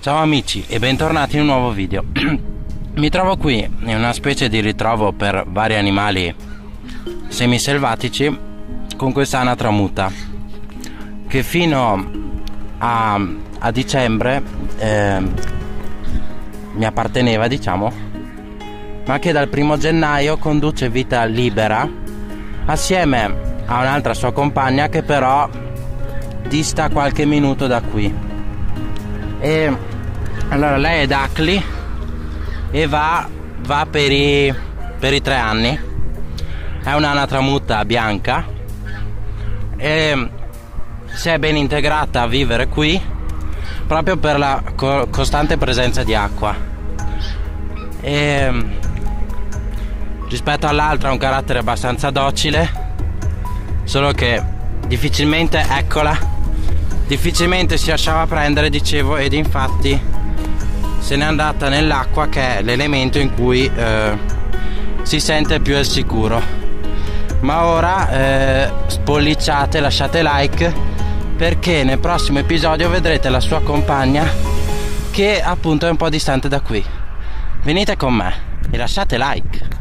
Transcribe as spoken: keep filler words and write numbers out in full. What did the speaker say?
Ciao amici e bentornati in un nuovo video. Mi trovo qui in una specie di ritrovo per vari animali semiselvatici con questa anatra muta che fino a, a dicembre eh, mi apparteneva, diciamo, ma che dal primo gennaio conduce vita libera assieme a un'altra sua compagna che però dista qualche minuto da qui. E allora lei è Duckly e va, va per, i, per i tre anni. È un'anatra muta bianca e si è ben integrata a vivere qui proprio per la co- costante presenza di acqua. E rispetto all'altra ha un carattere abbastanza docile, solo che difficilmente, eccola, difficilmente si lasciava prendere, dicevo, ed infatti se n'è andata nell'acqua, che è l'elemento in cui eh, si sente più al sicuro. Ma ora eh, spolliciate, lasciate like, perché nel prossimo episodio vedrete la sua compagna che appunto è un po' distante da qui. Venite con me e lasciate like.